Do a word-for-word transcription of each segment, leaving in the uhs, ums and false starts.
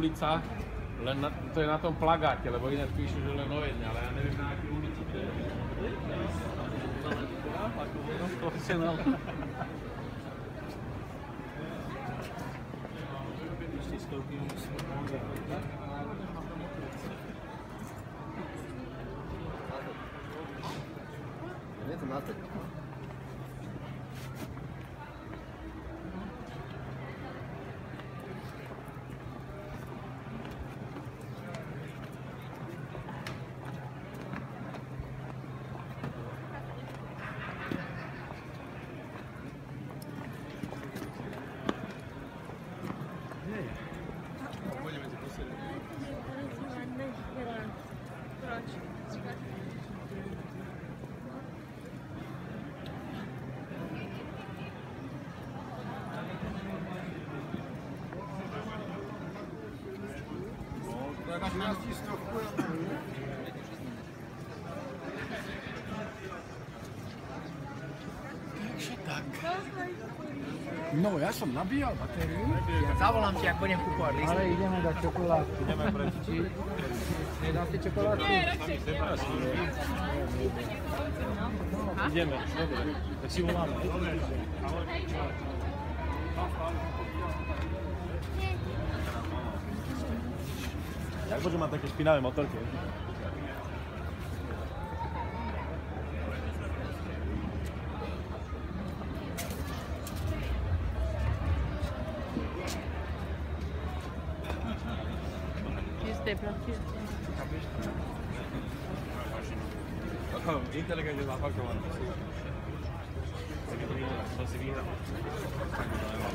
ulica, len na, to je na tom plagáte, lebo ináč píšu, že len o jedne, ale ja neviem na aký ulici to je. Profesionál. Ešte stovky musíme pomôcť. Je to máte? Takže tak. No, ja som nabíjal batériu. Zavolám ti, ak budem kúpovať listy. Ale ideme dať čokoládku. Ideme preč. Nedáte čokoládku? Nie, radšej. Ideme, dobre. Tak si voláme. Jak môže mať také špinavé motorky? Čisté, praktické. Ako inteligentne zapakované. Tak je to vyhral, to si vyhral. Tak to nemal.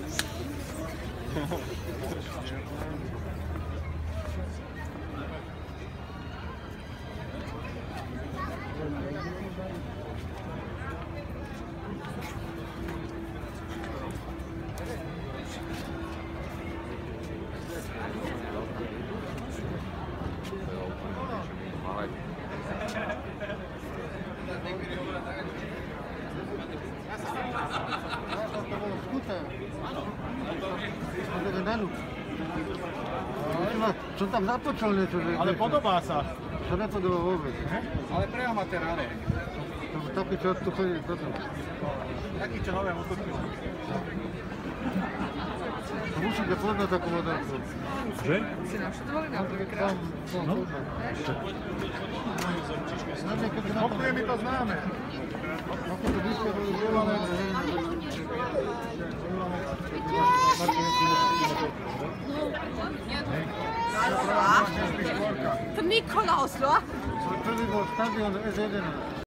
Čo tam započal niečo? Ale podobá sa. To nepodobá vôbec. Ale pre amatéra, ne? Taký, čo tu chodí potom. Taký, čo nové motorky. Musíte poznať takú motorku. Že? Si naštutovali na prvýkrát? No. Kopuje mi to známe. Ako to blízko boli zjelané. To Nikolaus, no? Prvý bol stadion es jedenásť.